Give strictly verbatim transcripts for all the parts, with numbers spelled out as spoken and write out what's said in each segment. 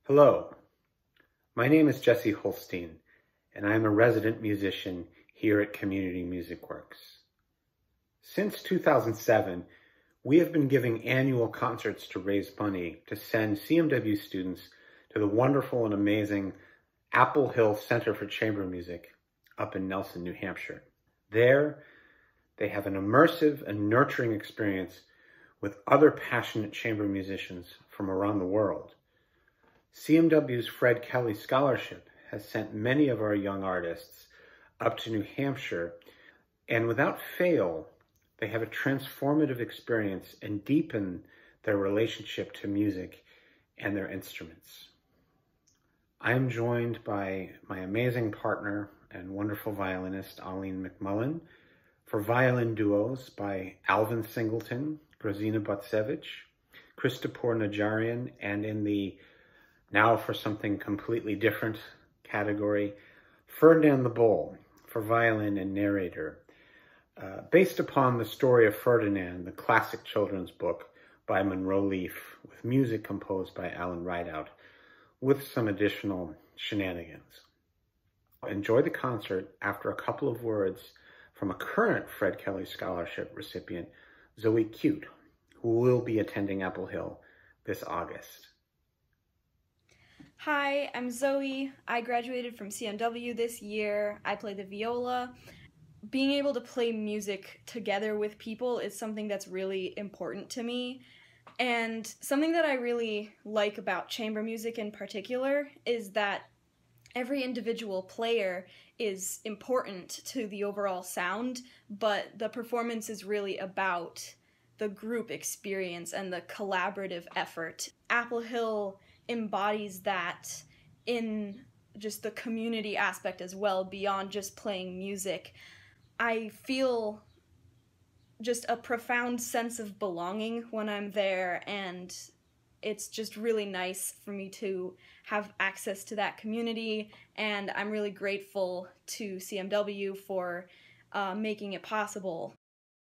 Hello, my name is Jesse Holstein, and I am a resident musician here at Community MusicWorks. Since two thousand seven, we have been giving annual concerts to raise money to send C M W students to the wonderful and amazing Apple Hill Center for Chamber Music up in Nelson, New Hampshire. There, they have an immersive and nurturing experience with other passionate chamber musicians from around the world. C M W's Fred Kelley Scholarship has sent many of our young artists up to New Hampshire, and without fail, they have a transformative experience and deepen their relationship to music and their instruments. I am joined by my amazing partner and wonderful violinist, Ealaín McMullin, for violin duos by Alvin Singleton, Grozina Butsevich, Christopor Najarian, and in the now for something completely different category, Ferdinand the Bull for violin and narrator, uh, based upon the story of Ferdinand, the classic children's book by Monroe Leaf, with music composed by Alan Rideout, with some additional shenanigans. Enjoy the concert after a couple of words from a current Fred Kelley Scholarship recipient, Zoe Cute, who will be attending Apple Hill this August. Hi, I'm Zoe. I graduated from C M W this year. I play the viola. Being able to play music together with people is something that's really important to me. And something that I really like about chamber music in particular is that every individual player is important to the overall sound, but the performance is really about the group experience and the collaborative effort. Apple Hill embodies that in just the community aspect as well, beyond just playing music. I feel just a profound sense of belonging when I'm there, and it's just really nice for me to have access to that community, and I'm really grateful to C M W for uh, making it possible.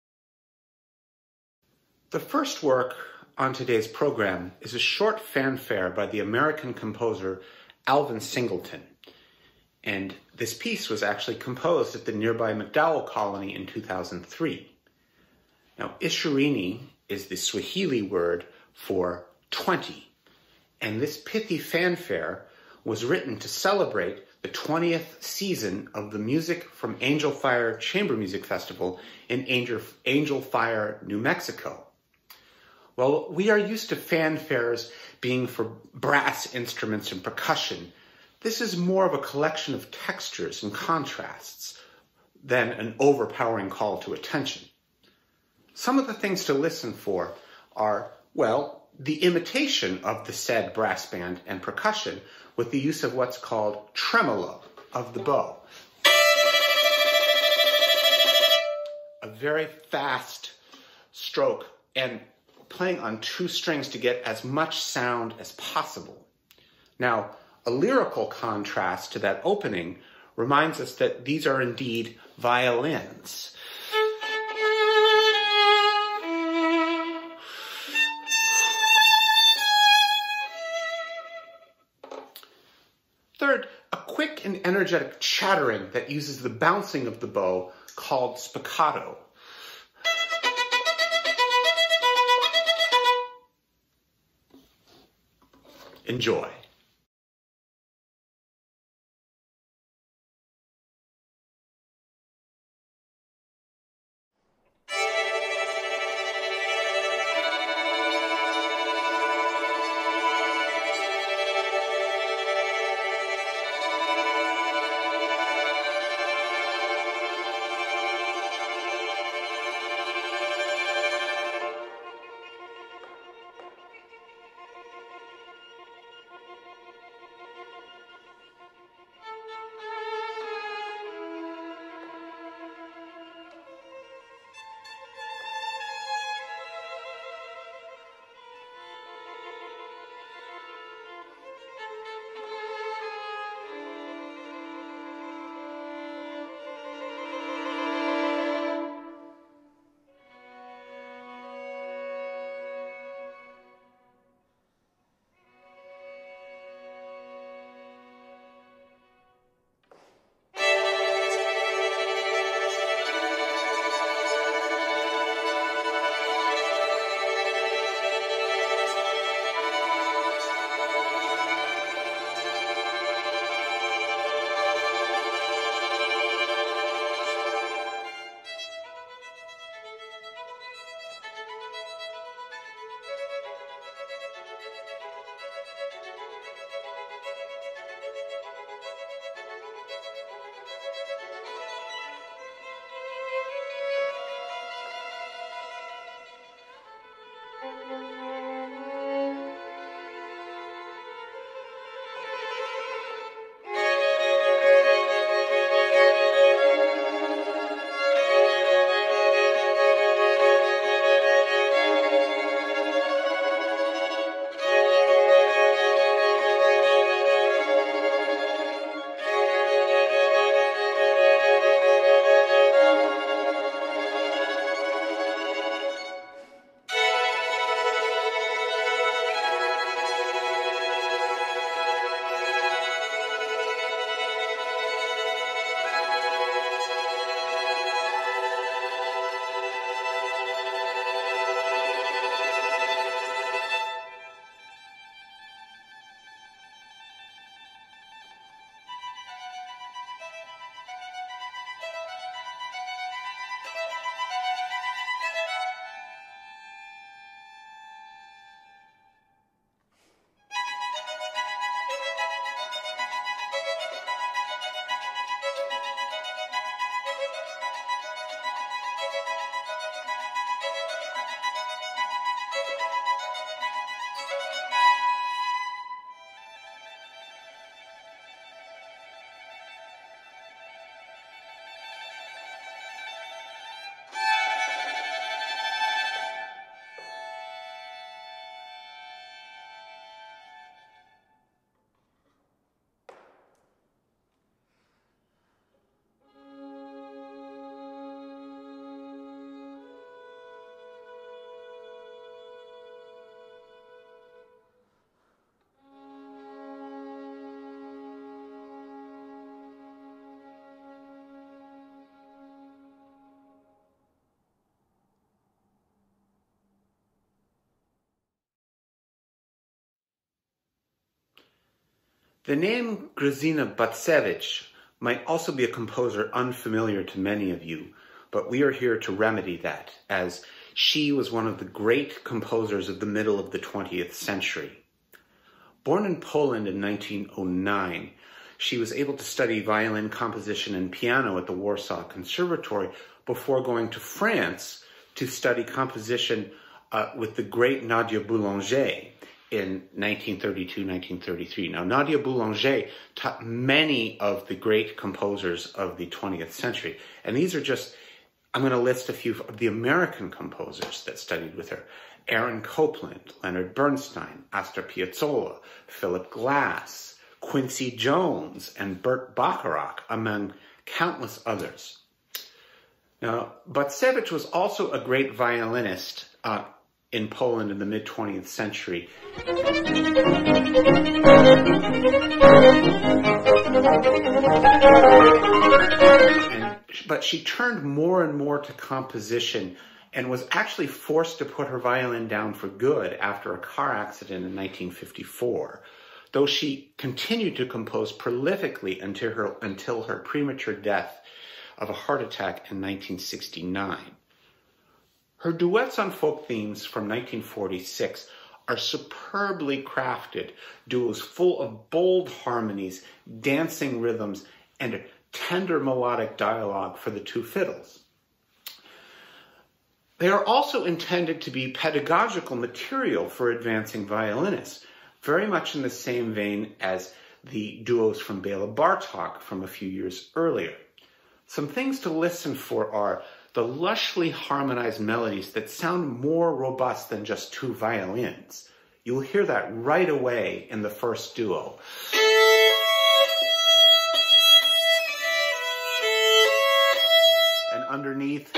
The first work on today's program is a short fanfare by the American composer Alvin Singleton. And this piece was actually composed at the nearby MacDowell colony in two thousand three. Now, ishirini is the Swahili word for twenty, and this pithy fanfare was written to celebrate the twentieth season of the Music from Angel Fire Chamber Music Festival in Angel, Angel Fire, New Mexico. Well, we are used to fanfares being for brass instruments and percussion. This is more of a collection of textures and contrasts than an overpowering call to attention. Some of the things to listen for are, well, the imitation of the said brass band and percussion with the use of what's called tremolo of the bow. A very fast stroke and playing on two strings to get as much sound as possible. Now, a lyrical contrast to that opening reminds us that these are indeed violins. Third, a quick and energetic chattering that uses the bouncing of the bow called spiccato. Enjoy. The name Grzina Bacewicz might also be a composer unfamiliar to many of you, but we are here to remedy that, as she was one of the great composers of the middle of the twentieth century. Born in Poland in nineteen oh nine, she was able to study violin composition and piano at the Warsaw Conservatory before going to France to study composition uh, with the great Nadia Boulanger in nineteen thirty-two nineteen thirty-three. Now, Nadia Boulanger taught many of the great composers of the twentieth century, and these are just, I'm going to list a few of the American composers that studied with her. Aaron Copland, Leonard Bernstein, Astor Piazzolla, Philip Glass, Quincy Jones, and Burt Bacharach, among countless others. Now, Bacewicz was also a great violinist uh, in Poland in the mid twentieth century. And, but she turned more and more to composition and was actually forced to put her violin down for good after a car accident in nineteen fifty-four, though she continued to compose prolifically until her, until her premature death of a heart attack in nineteen sixty-nine. Her duets on folk themes from nineteen forty-six are superbly crafted duos full of bold harmonies, dancing rhythms, and tender melodic dialogue for the two fiddles. They are also intended to be pedagogical material for advancing violinists, very much in the same vein as the duos from Bela Bartok from a few years earlier. Some things to listen for are the lushly harmonized melodies that sound more robust than just two violins. You'll hear that right away in the first duo. And underneath,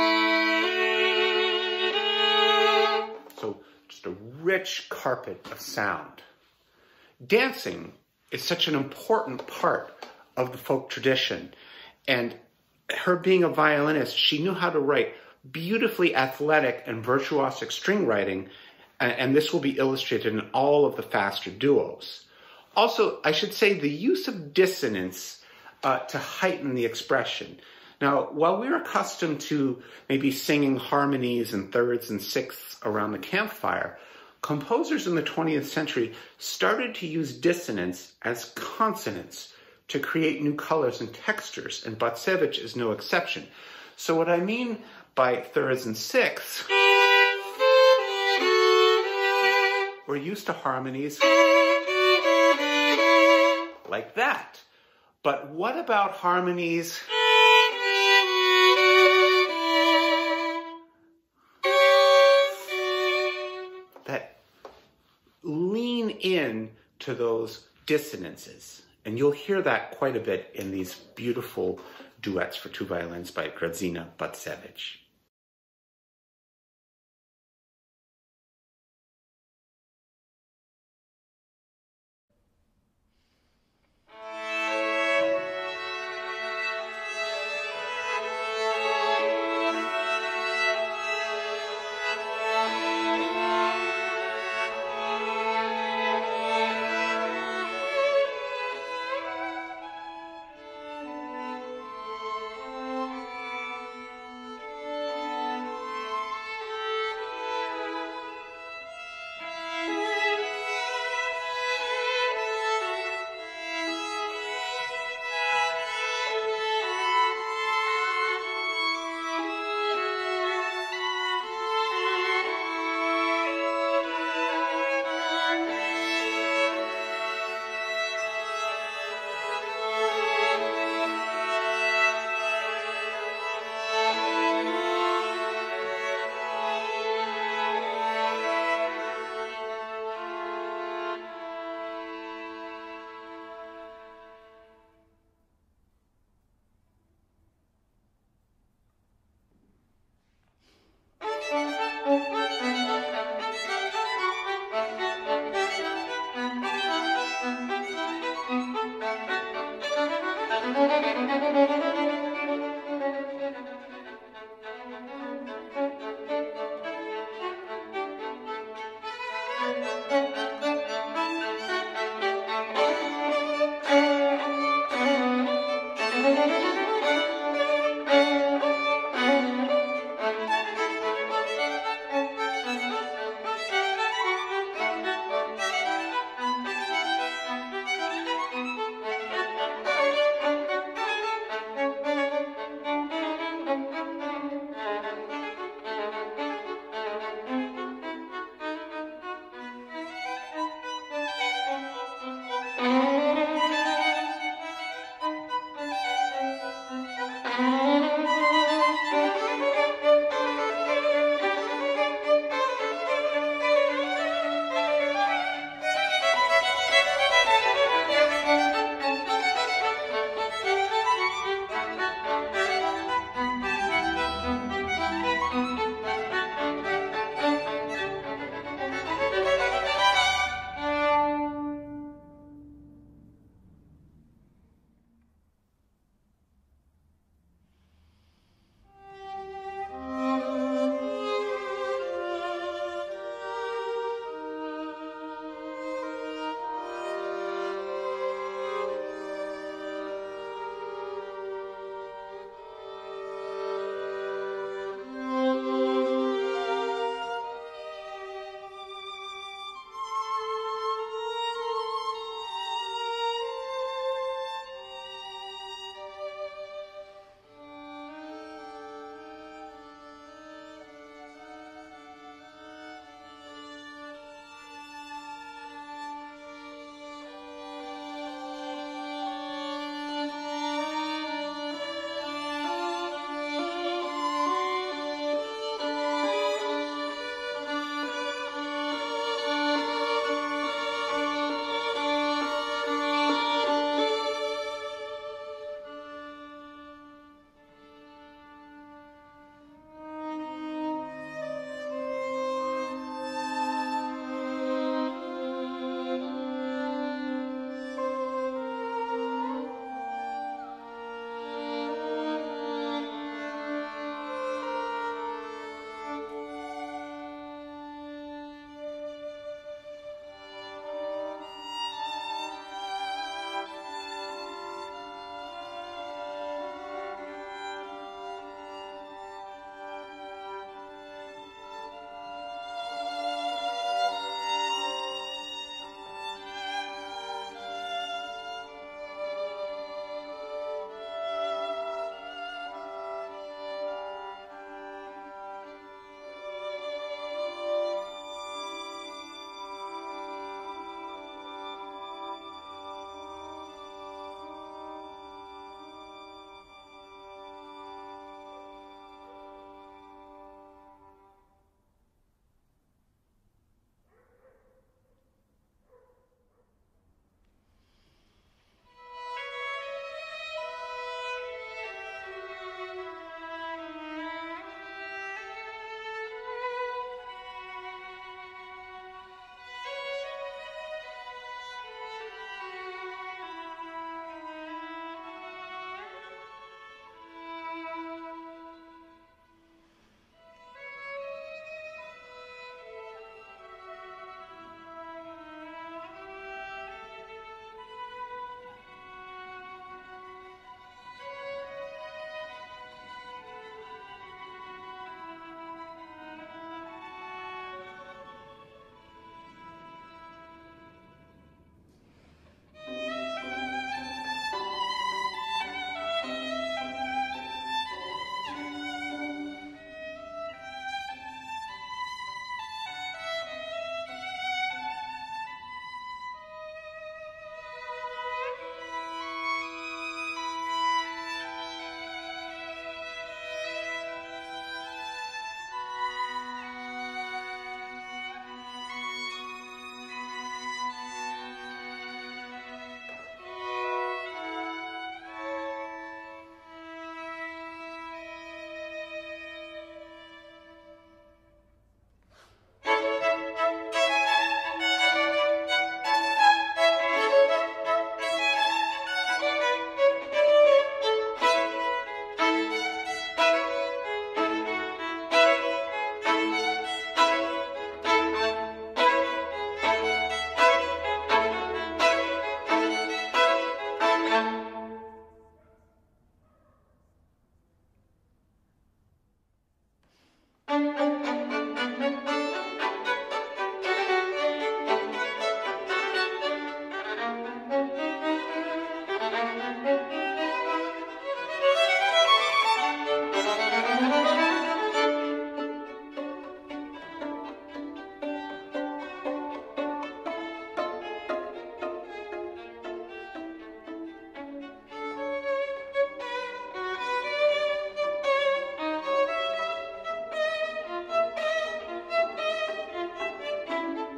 so just a rich carpet of sound. Dancing is such an important part of the folk tradition, and her being a violinist, she knew how to write beautifully athletic and virtuosic string writing, and this will be illustrated in all of the faster duos. Also, I should say the use of dissonance uh, to heighten the expression. Now, while we're accustomed to maybe singing harmonies and thirds and sixths around the campfire, composers in the twentieth century started to use dissonance as consonants to create new colors and textures, and Bacewicz is no exception. So what I mean by thirds and sixths used to harmonies like that. But what about harmonies that lean in to those dissonances? And you'll hear that quite a bit in these beautiful duets for two violins by Grazina Batsevich.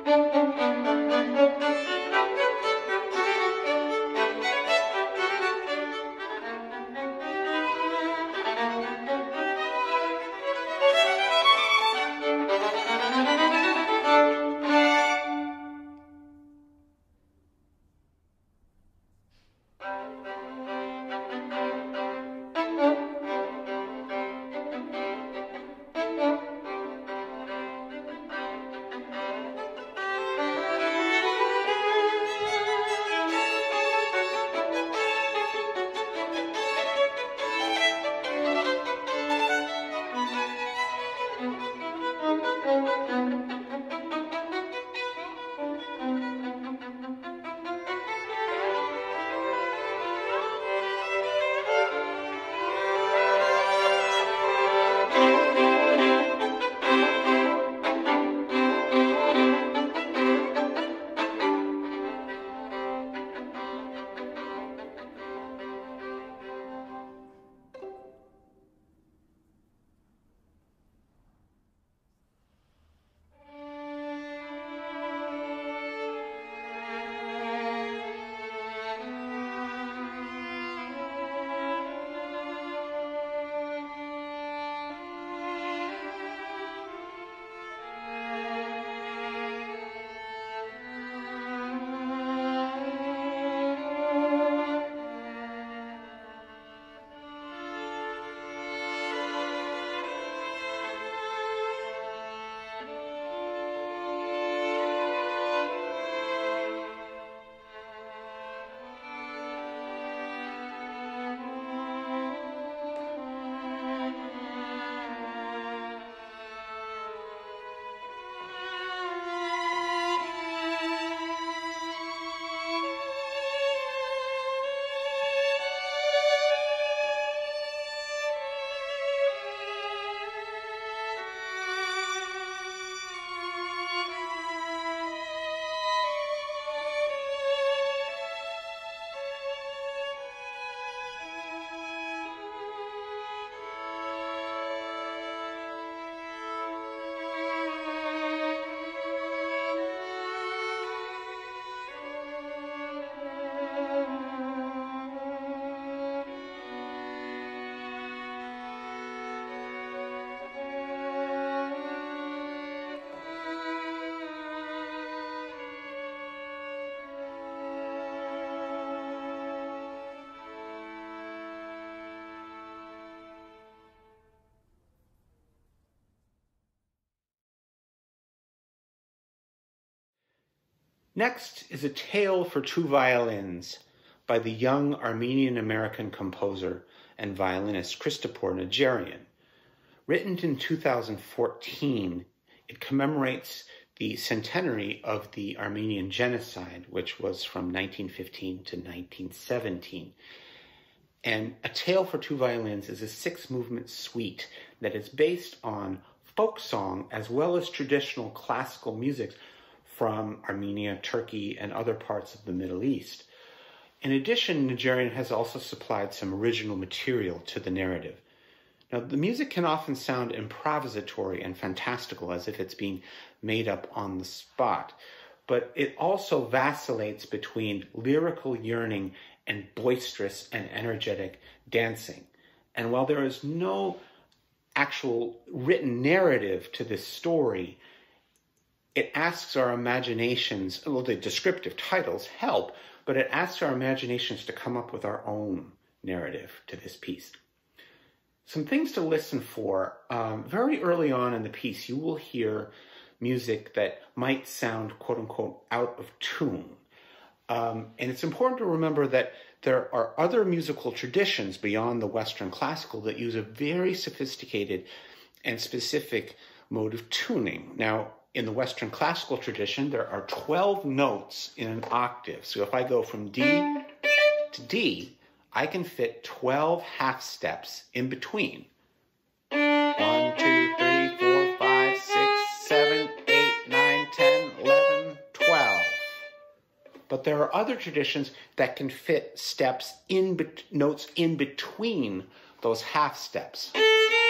Next is A Tale for Two Violins by the young Armenian-American composer and violinist Christopher Nigerian. Written in two thousand fourteen, it commemorates the centenary of the Armenian genocide, which was from nineteen fifteen to nineteen seventeen. And A Tale for Two Violins is a six-movement suite that is based on folk song as well as traditional classical music from Armenia, Turkey, and other parts of the Middle East. In addition, Nigerian has also supplied some original material to the narrative. Now, the music can often sound improvisatory and fantastical, as if it's being made up on the spot, but it also vacillates between lyrical yearning and boisterous and energetic dancing. And while there is no actual written narrative to this story, it asks our imaginations, well, the descriptive titles help, but it asks our imaginations to come up with our own narrative to this piece. Some things to listen for. Um, very early on in the piece, you will hear music that might sound, quote unquote, out of tune. Um, and it's important to remember that there are other musical traditions beyond the Western classical that use a very sophisticated and specific mode of tuning. Now, in the Western classical tradition, there are twelve notes in an octave. So if I go from D to D, I can fit twelve half steps in between. One, two, three, four, five, six, seven, eight, nine, ten, eleven, twelve. But there are other traditions that can fit steps in be- notes in between those half steps.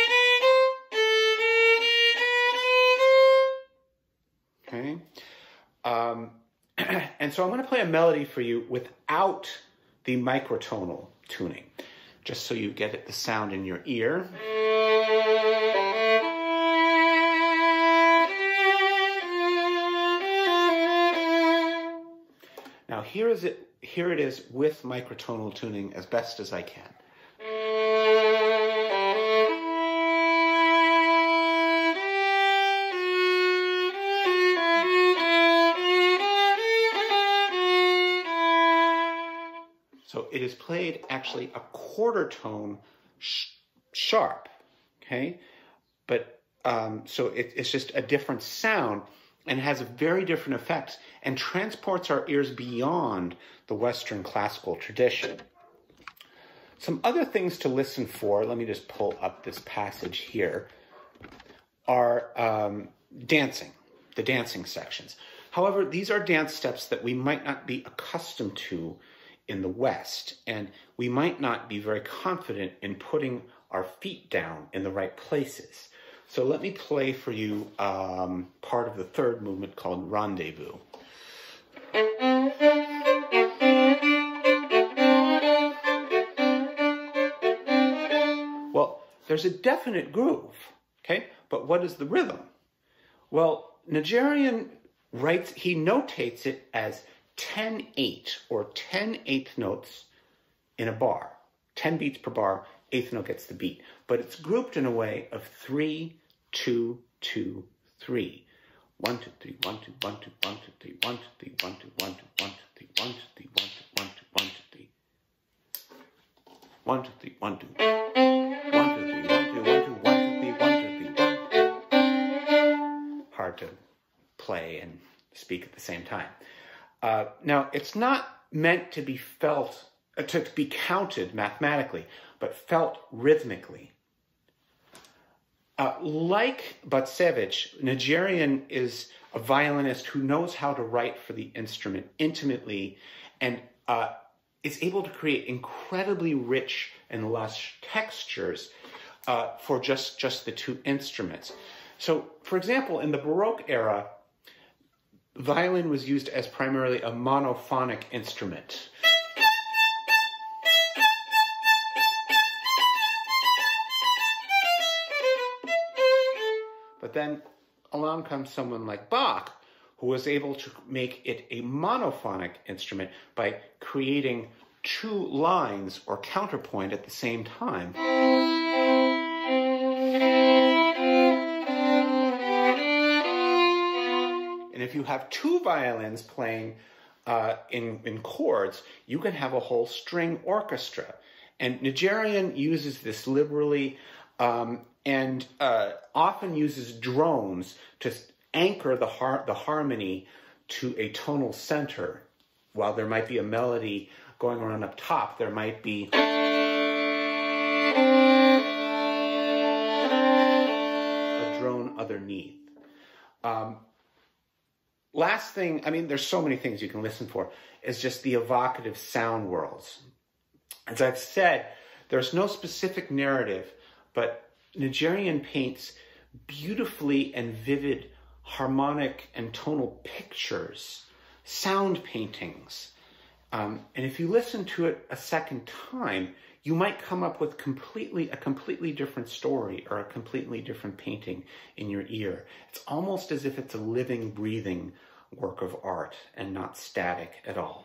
Okay. Um, and so I'm going to play a melody for you without the microtonal tuning, just so you get it, the sound in your ear. Now here is it, here it is with microtonal tuning as best as I can. So it is played actually a quarter tone sh sharp, okay? But um, so it, it's just a different sound and has a very different effects and transports our ears beyond the Western classical tradition. Some other things to listen for, let me just pull up this passage here, are um, dancing, the dancing sections. However, these are dance steps that we might not be accustomed to in the West, and we might not be very confident in putting our feet down in the right places. So let me play for you um, part of the third movement called Rendezvous. Well, there's a definite groove, okay? But what is the rhythm? Well, Nigerian writes, he notates it as ten eight or ten eighth notes in a bar. ten beats per bar, eighth note gets the beat. But it's grouped in a way of three, two, two, three. One, two, three, one, two, one, two, one, two, three, one, two, three, one, two, one, two, one, two, three, one, two, three, one, two, one, two, one, two, three. One, two, three, one, two. One, two, three, one, two, one, two, one, two, three, one, two, three, one. Hard to play and speak at the same time. Uh, now, it's not meant to be felt, uh, to be counted mathematically, but felt rhythmically. Uh, like Batsevich, Nigerian is a violinist who knows how to write for the instrument intimately and uh, is able to create incredibly rich and lush textures uh, for just, just the two instruments. So, for example, in the Baroque era, violin was used as primarily a monophonic instrument. But then along comes someone like Bach, who was able to make it a monophonic instrument by creating two lines or counterpoint at the same time. And if you have two violins playing uh, in, in chords, you can have a whole string orchestra. And Nigerian uses this liberally um, and uh, often uses drones to anchor the, har the harmony to a tonal center. While there might be a melody going around up top, there might be a drone underneath. Um, Last thing, I mean, there's so many things you can listen for, is just the evocative sound worlds. As I've said, there's no specific narrative, but Nigerian paints beautifully and vivid harmonic and tonal pictures, sound paintings. Um, and if you listen to it a second time, you might come up with completely a completely different story or a completely different painting in your ear. It's almost as if it's a living, breathing work of art and not static at all.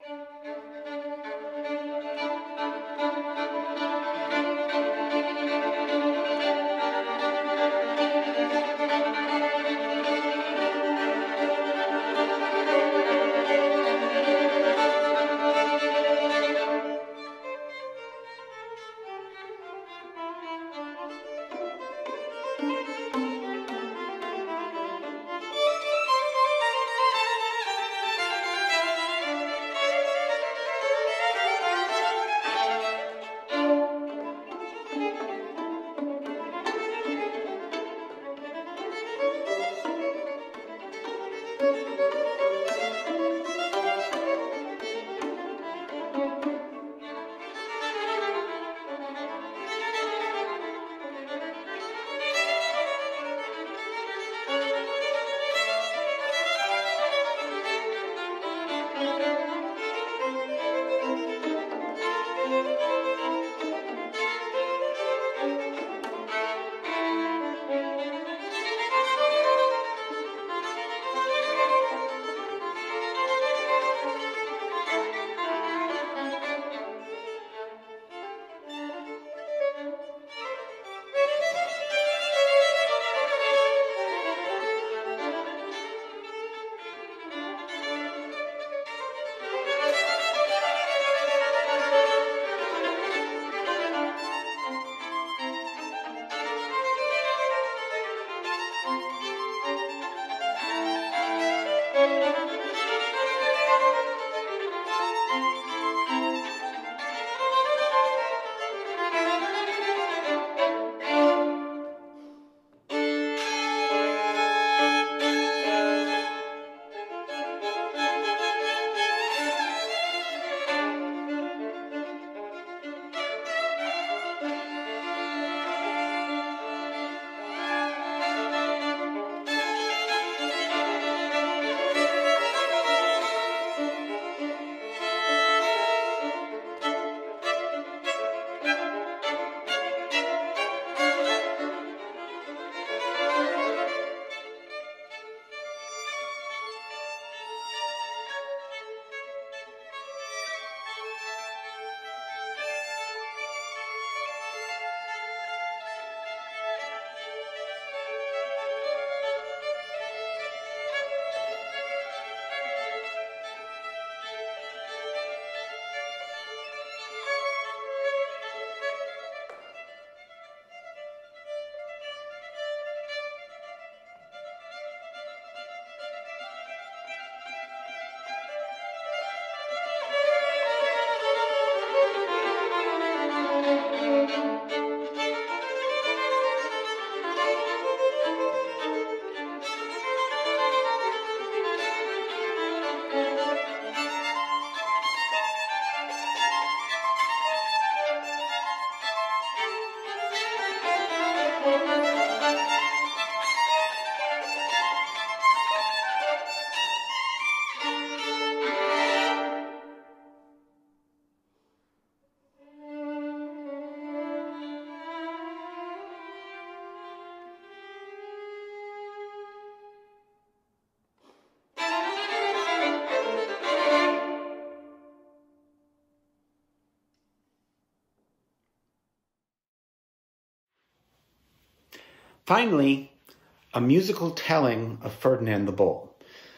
Finally, a musical telling of Ferdinand the Bull.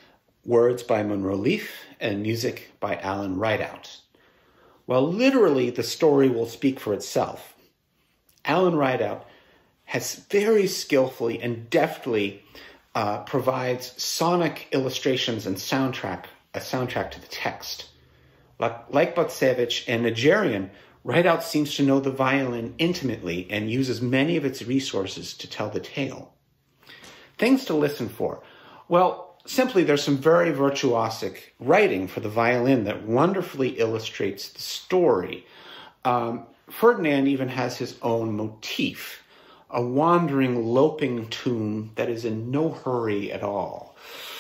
Words by Munro Leaf and music by Alan Rideout. Well, literally, the story will speak for itself. Alan Rideout has very skillfully and deftly uh, provides sonic illustrations and soundtrack, a soundtrack to the text. Like, like Botsevich and Nigerian, Rideout seems to know the violin intimately and uses many of its resources to tell the tale. Things to listen for. Well, simply there's some very virtuosic writing for the violin that wonderfully illustrates the story. Um, Ferdinand even has his own motif, a wandering, loping tune that is in no hurry at all.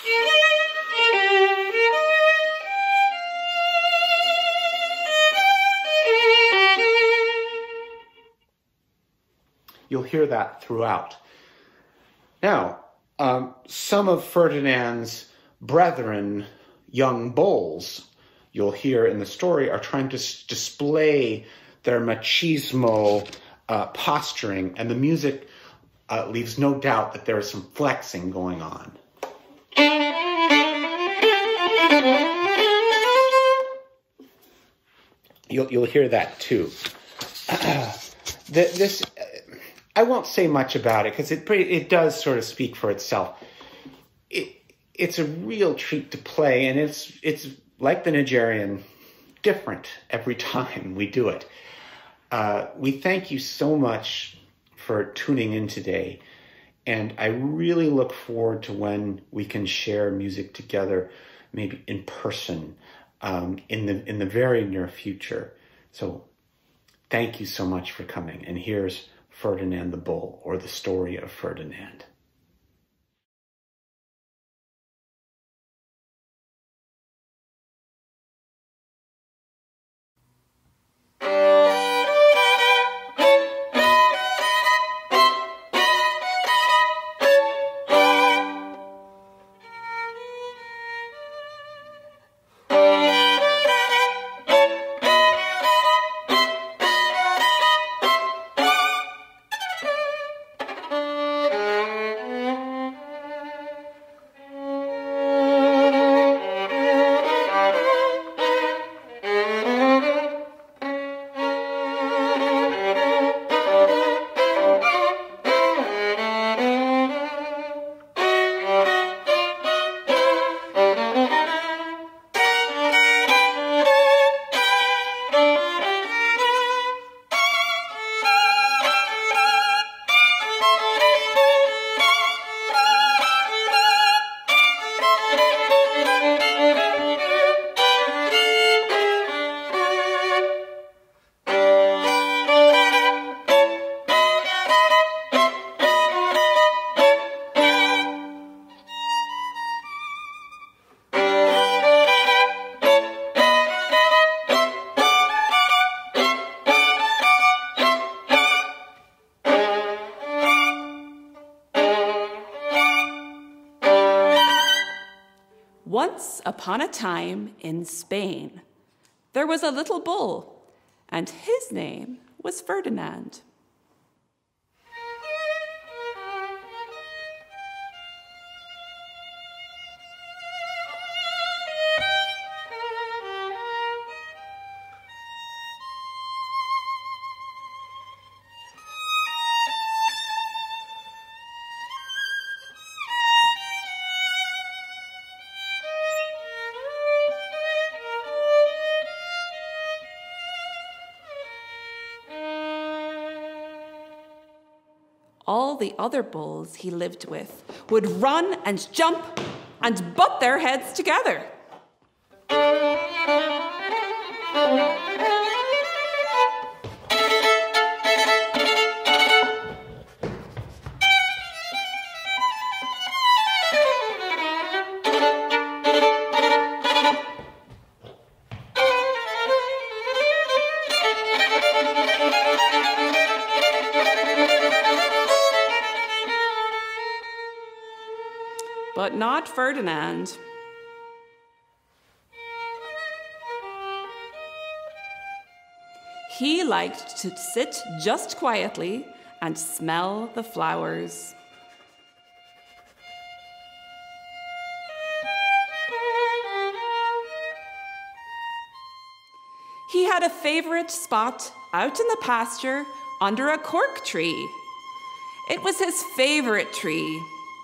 You'll hear that throughout. Now, um, some of Ferdinand's brethren, young bulls, you'll hear in the story are trying to s- display their machismo uh, posturing, and the music uh, leaves no doubt that there is some flexing going on. You'll, you'll hear that too. This, I won't say much about it because it pretty, it does sort of speak for itself. It, it's a real treat to play, and it's it's like the Nigerian, different every time we do it. Uh, we thank you so much for tuning in today, and I really look forward to when we can share music together, maybe in person, um, in the in the very near future. So thank you so much for coming. And here's Ferdinand the Bull, or the story of Ferdinand. Once upon a time in Spain, there was a little bull, and his name was Ferdinand. All the other bulls he lived with would run and jump and butt their heads together. But not Ferdinand. He liked to sit just quietly and smell the flowers. He had a favorite spot out in the pasture under a cork tree. It was his favorite tree.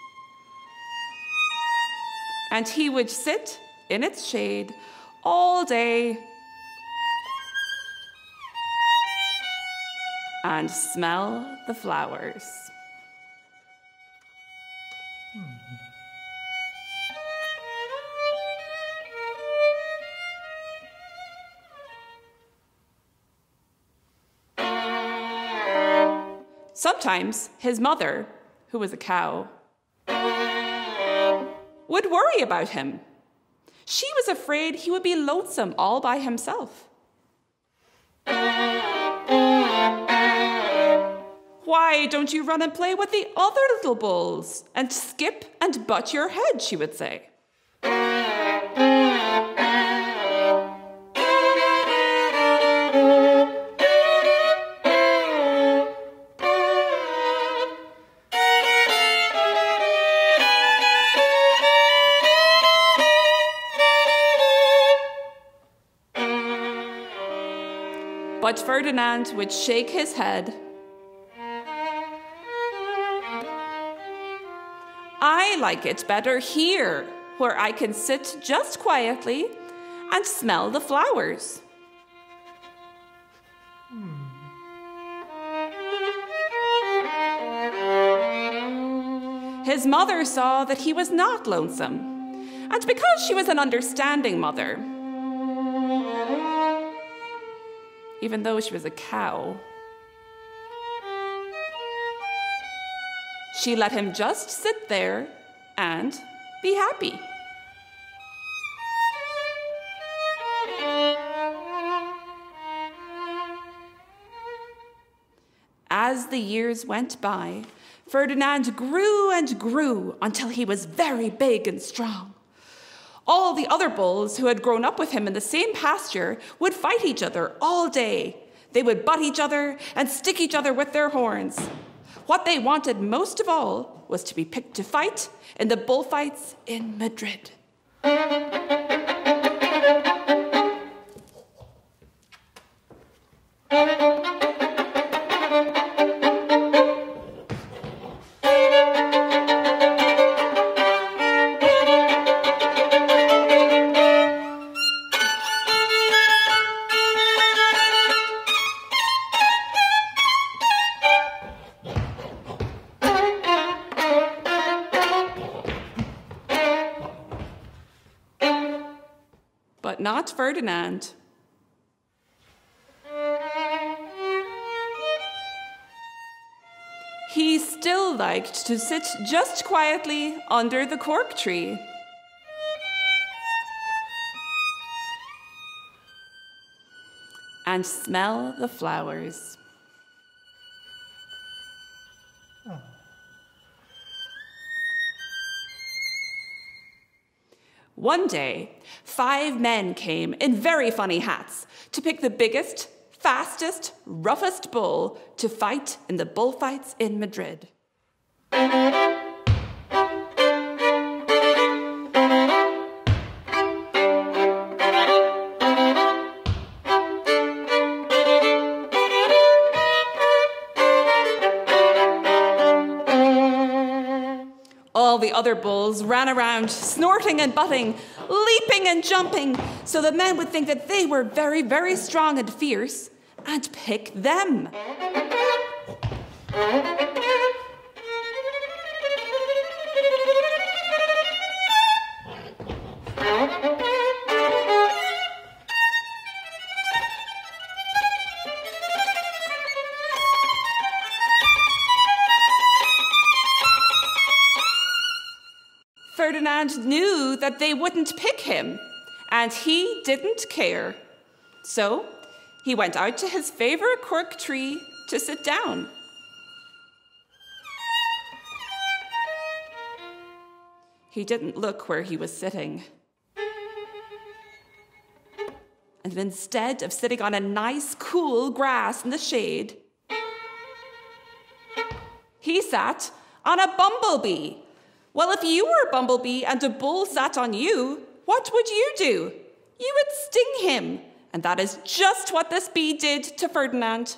And he would sit in its shade all day and smell the flowers. Sometimes his mother, who was a cow, would worry about him. She was afraid he would be lonesome all by himself. Why don't you run and play with the other little bulls and skip and butt your head, she would say. But Ferdinand would shake his head. I like it better here, where I can sit just quietly and smell the flowers. His mother saw that he was not lonesome, and because she was an understanding mother, even though she was a cow, she let him just sit there and be happy. As the years went by, Ferdinand grew and grew until he was very big and strong. All the other bulls who had grown up with him in the same pasture would fight each other all day. They would butt each other and stick each other with their horns. What they wanted most of all was to be picked to fight in the bullfights in Madrid. But not Ferdinand. He still liked to sit just quietly under the cork tree. And smell the flowers. Oh. One day, five men came in very funny hats to pick the biggest, fastest, roughest bull to fight in the bullfights in Madrid. All the other bulls ran around, snorting and butting, leaping and jumping, so the men would think that they were very, very strong and fierce, and pick them. Ferdinand knew that they wouldn't pick him, and he didn't care. So he went out to his favorite cork tree to sit down. He didn't look where he was sitting. And instead of sitting on a nice, cool grass in the shade, he sat on a bumblebee. Well, if you were a bumblebee and a bull sat on you, what would you do? You would sting him. And that is just what this bee did to Ferdinand.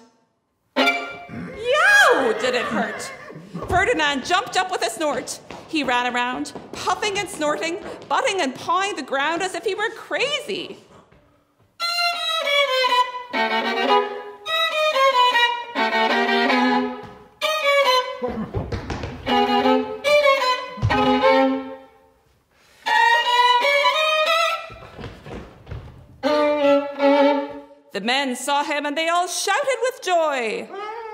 Yow, did it hurt. Ferdinand jumped up with a snort. He ran around, puffing and snorting, butting and pawing the ground as if he were crazy. The men saw him and they all shouted with joy.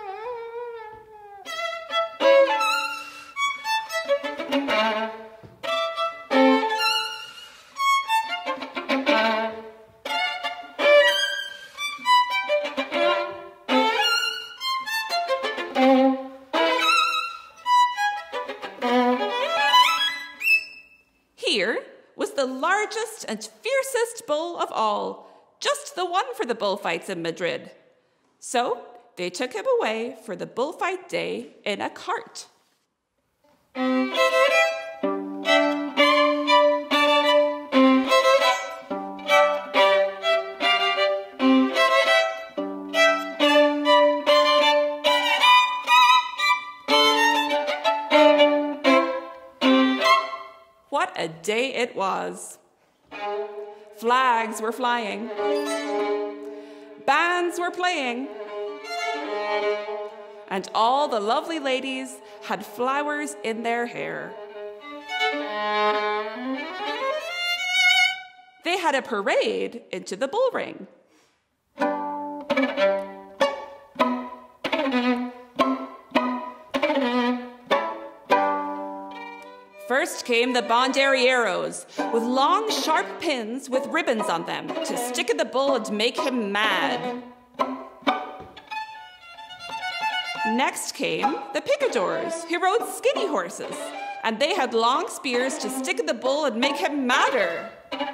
Here was the largest and fiercest bull of all, just the one for the bullfights in Madrid. So they took him away for the bullfight day in a cart. what a day it was. Flags were flying. Bands were playing. And all the lovely ladies had flowers in their hair. They had a parade into the bull ring. First came the banderilleros, with long, sharp pins with ribbons on them to stick in the bull and make him mad. Next came the picadors, who rode skinny horses, and they had long spears to stick in the bull and make him madder.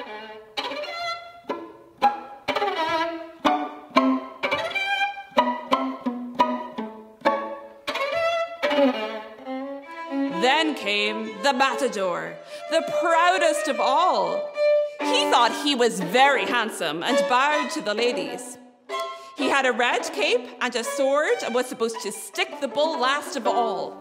Then came the matador, the proudest of all. He thought he was very handsome and bowed to the ladies. He had a red cape and a sword and was supposed to stick the bull last of all.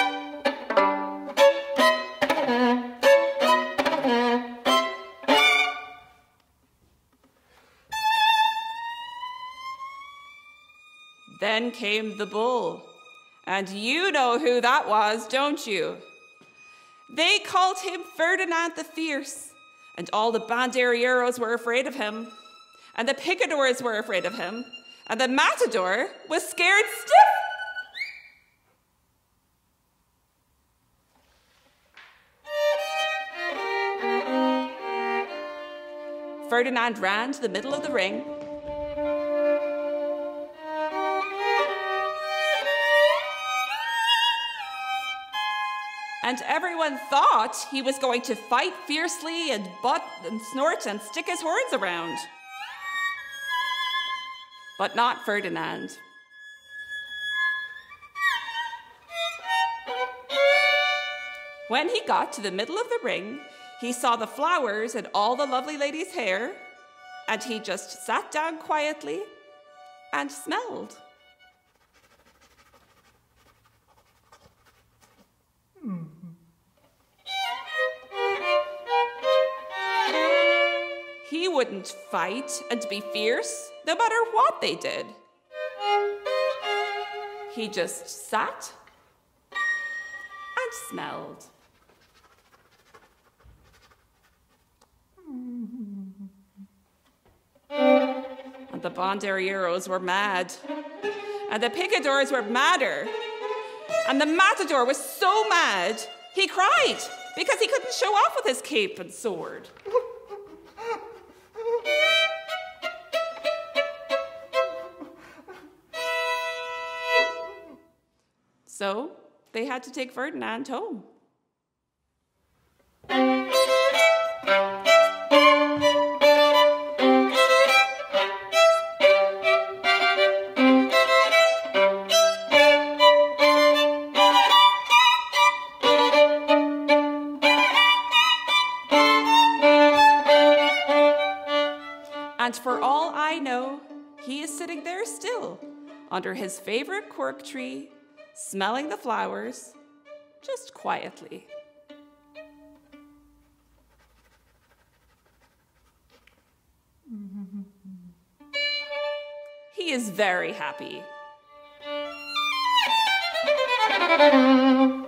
Then came the bull. And you know who that was, don't you? They called him Ferdinand the Fierce, and all the banderilleros were afraid of him, and the picadors were afraid of him, and the matador was scared stiff. Ferdinand ran to the middle of the ring. And everyone thought he was going to fight fiercely and butt and snort and stick his horns around. But not Ferdinand. When he got to the middle of the ring, he saw the flowers in all the lovely ladies' hair, and he just sat down quietly and smelled. He wouldn't fight and be fierce, no matter what they did. He just sat and smelled. And the banderilleros were mad, and the picadors were madder, and the matador was so mad he cried because he couldn't show off with his cape and sword. So they had to take Ferdinand home. And for all I know, he is sitting there still, under his favorite cork tree, smelling the flowers, just quietly. He is very happy.